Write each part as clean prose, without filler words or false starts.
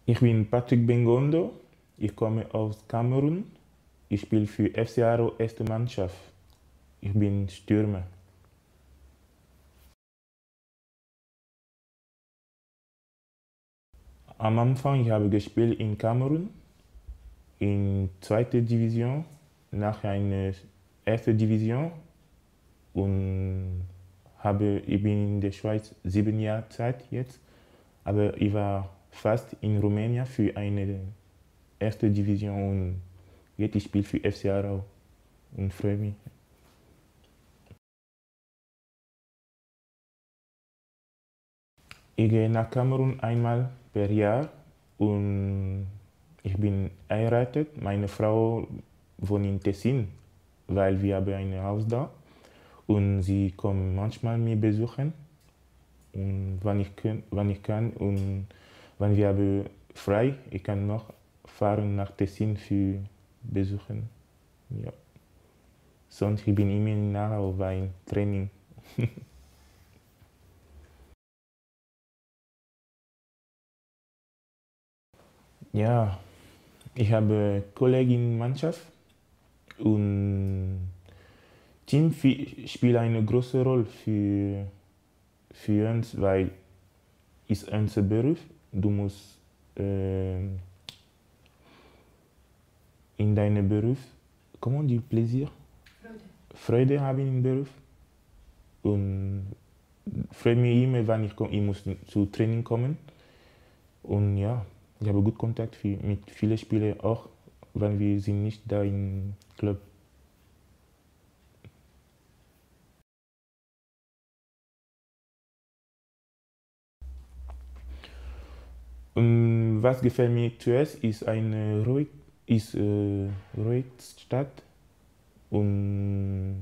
Ich bin Patrick Bengondo, ich komme aus Kamerun. Ich spiele für FC Aarau erste Mannschaft. Ich bin Stürmer. Am Anfang ich habe gespielt in Kamerun, in zweiter Division, nachher eine erste Division und ich bin in der Schweiz 7 Jahre Zeit jetzt, aber ich war fast in Rumänien für eine erste Division und jetzt ich spiele für FC Aarau und freue mich. Ich gehe nach Kamerun einmal per Jahr und ich bin verheiratet. Meine Frau wohnt in Tessin, weil wir haben ein Haus da und sie kommt manchmal mich besuchen und wann ich kann und wenn wir haben frei, ich kann noch fahren nach Tessin für besuchen. Ja. Sonst ich bin immer in Aarau bei Training. Ja, ich habe Kolleginnenmannschaft und Team spielt eine große Rolle für uns, weil es unser Beruf. Du musst in deinem Beruf, comment on dit Plaisir? Freude haben im Beruf. Und freue mich immer, wenn ich muss zu Training kommen. Und ja, ich habe gut Kontakt mit vielen Spielern, auch wenn wir sind nicht da im Club. Und was gefällt mir zuerst, ist eine ruhige Stadt und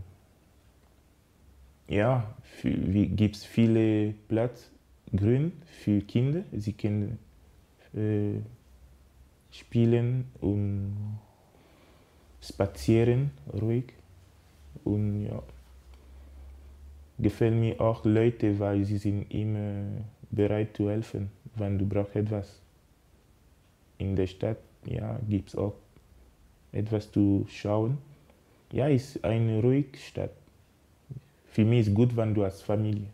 ja, gibt es viele Platz, grün für Kinder. Sie können äh, spielen und spazieren ruhig und ja, gefällt mir auch Leute, weil sie sind immer bereit zu helfen, wenn du brauchst etwas. In der Stadt, ja, gibt es auch etwas zu schauen. Ja, ist eine ruhige Stadt. Für mich ist gut, wenn du hast Familie.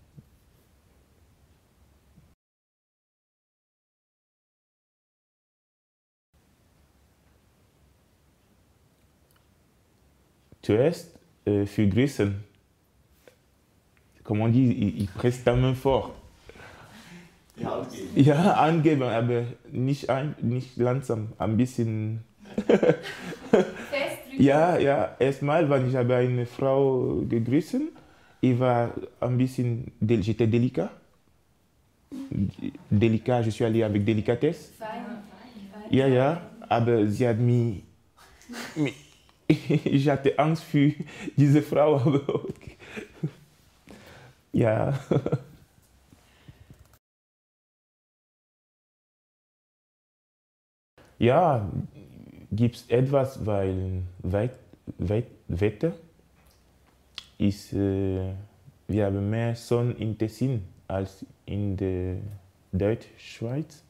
Zuerst für Grießen, comment on dit, ich presse ta main fort. Ja, angeben. Ja, angeben, aber nicht langsam, ein bisschen. Ja, ja, erstmal, wenn ich habe eine Frau gegrüßt, ich war ein bisschen, j'étais délicat. Délicat, je suis allé avec délicatesse. Ja, ja, aber sie hat mich ich hatte Angst für diese Frau, aber okay. Ja. Ja, gibt es etwas, weil Wetter ist, wir haben mehr Sonne in Tessin als in der Deutschschweiz.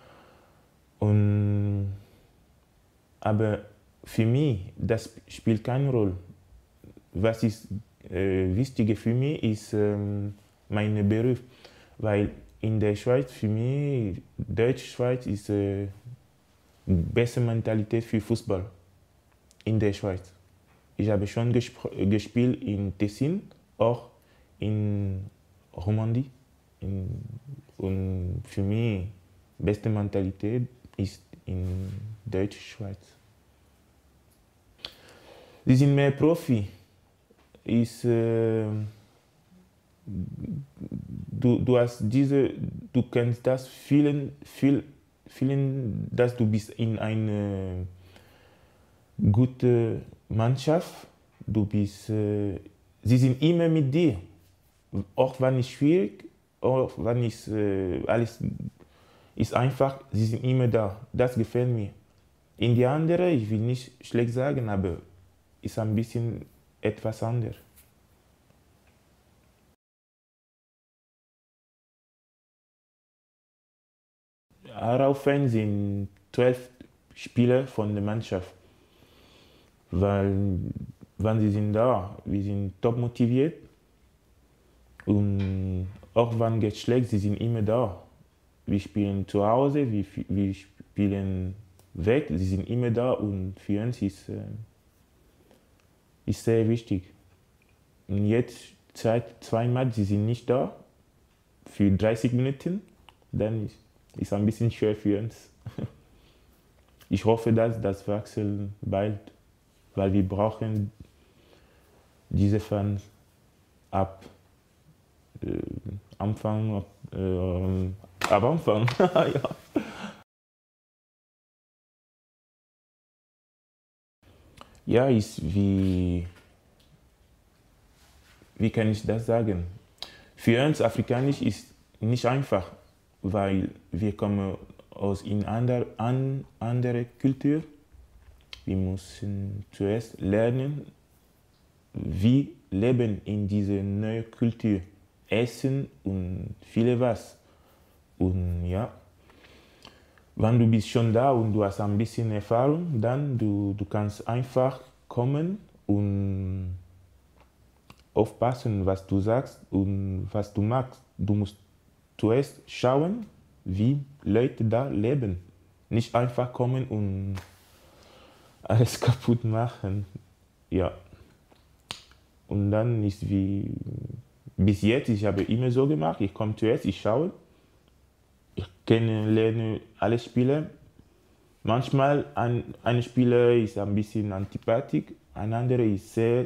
Und, aber für mich, das spielt keine Rolle. Was ist wichtig für mich ist mein Beruf, weil in der Schweiz für mich, Deutschschweiz ist bessere Mentalität für Fußball in der Schweiz. Ich habe schon gespielt in Tessin, auch in Romandie. Und für mich beste Mentalität ist in Deutschschweiz. Sie sind mehr Profi. Ist, du kennst das fühlen, dass du bist in eine gute Mannschaft. Sie sind immer mit dir, auch wenn es schwierig, auch wenn es alles ist einfach. Sie sind immer da. Das gefällt mir. In die andere, ich will nicht schlecht sagen, aber ist ein bisschen etwas anders. Araufen sind 12 Spieler von der Mannschaft. Weil, wenn sie sind da, wir sind top motiviert. Und auch wenn es schlecht, sie sind immer da. Wir spielen zu Hause, wir spielen weg, sie sind immer da und für uns ist sehr wichtig. Und jetzt seit 2 Mal, sie sind nicht da für 30 Minuten, dann ist ein bisschen schwer für uns. Ich hoffe, dass das wechselt bald, weil wir brauchen diese Fans ab Anfang, ab Anfang. Ja. Ja, wie kann ich das sagen? Für uns Afrikanisch ist nicht einfach, weil wir kommen aus einer anderen Kultur. Wir müssen zuerst lernen, wie leben in dieser neuen Kultur, essen und viele was. Und ja, wenn du bist schon da und du hast ein bisschen Erfahrung, dann du kannst einfach kommen und aufpassen, was du sagst und was du magst. Du musst zuerst schauen, wie Leute da leben. Nicht einfach kommen und alles kaputt machen. Ja. Und dann ist wie bis jetzt, ich habe immer so gemacht, ich komme zuerst, ich schaue, ich kennenlerne alle Spieler. Manchmal ein Spieler ist ein bisschen antipathisch, ein anderer ist sehr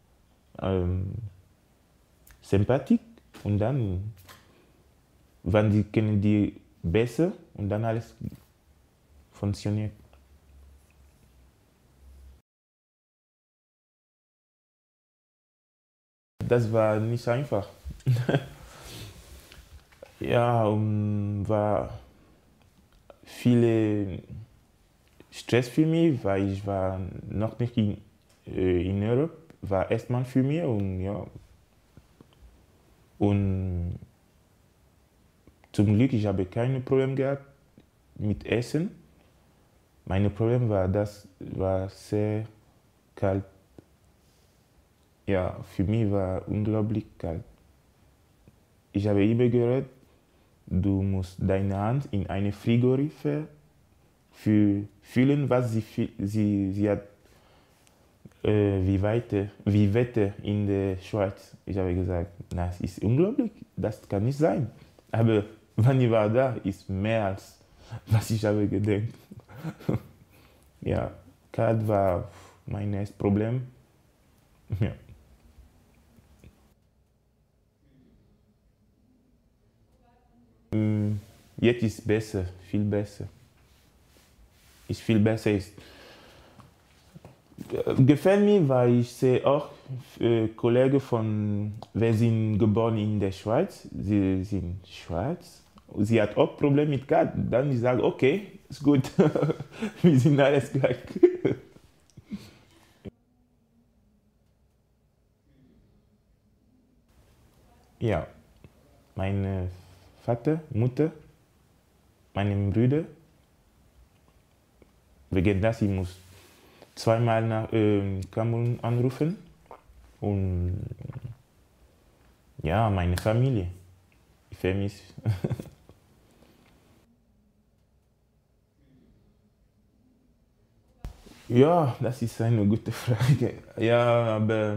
sympathisch und dann, wenn sie kennen die besser und dann alles funktioniert. Das war nicht einfach. Ja, war viele Stress für mich, weil ich war noch nicht in Europa, war erstmal für mich und ja. Und zum Glück, ich habe keine Probleme gehabt mit Essen. Mein Problem war, das war sehr kalt. Ja, für mich war unglaublich kalt. Ich habe immer gehört, du musst deine Hand in eine Frigorifer fühlen, was sie hat, wie Wetter in der Schweiz. Ich habe gesagt, das ist unglaublich, das kann nicht sein. Aber wenn ich war da, ist mehr als was ich habe gedacht. Ja, kalt war mein erstes Problem. Ja. Jetzt ist besser, viel besser. Ist viel besser. Gefällt mir, weil ich sehe auch Kollegen wir sind geboren in der Schweiz, sie sind schwarz. Sie hat auch Probleme mit Kat, dann ich sage, okay, ist gut, wir sind alles gleich. Ja, mein Vater, Mutter, meine Brüder, wegen das ich muss 2 Mal nach Kamerun anrufen und ja, meine Familie. Ich vermisse. Ja, das ist eine gute Frage. Ja, aber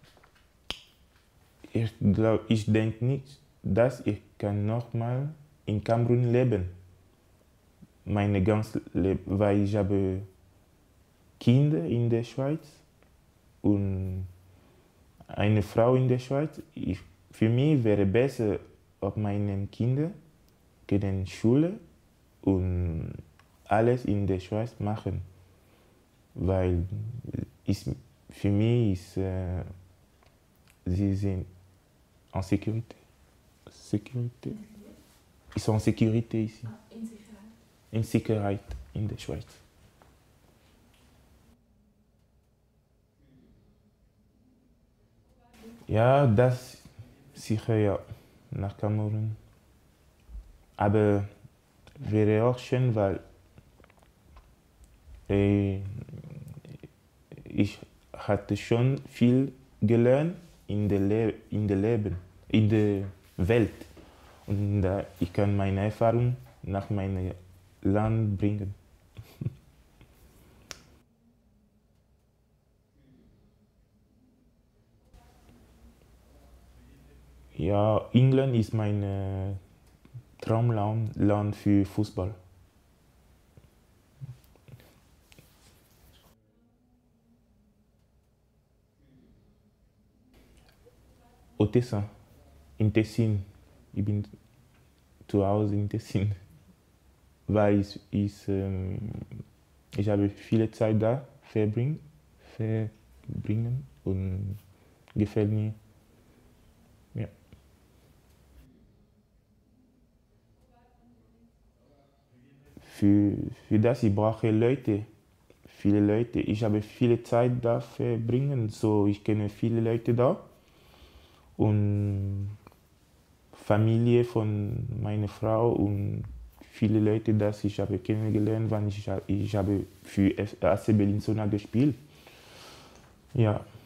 ich denke nicht, dass ich kann nochmal in Kamerun leben. Meine ganze Leben, weil ich habe Kinder in der Schweiz und eine Frau in der Schweiz. Für mich wäre besser, ob meine Kinder gehen Schule und alles in der Schweiz machen, weil für mich sie sind en Sécurité. Sécurité. Ils sont en sécurité ici. In Sicherheit in der Schweiz. Ja, das sicher ja, nach Kamerun. Aber wäre auch schön, weil ich hatte schon viel gelernt in der Leben, in der Welt. Und ich kann meine Erfahrung nach meinem Land bringen. Ja, England ist mein Traumland für Fußball. Otessa, in Tessin. Ich bin zu Hause in Tessin, weil ich habe viele Zeit da verbringen und gefällt mir. Ja. Für das ich brauche Leute, viele Leute. Ich habe viele Zeit da verbringen, so ich kenne viele Leute da und Familie von meiner Frau und viele Leute, das ich habe kennengelernt, weil ich habe für AC Berlin Sona gespielt. Ja,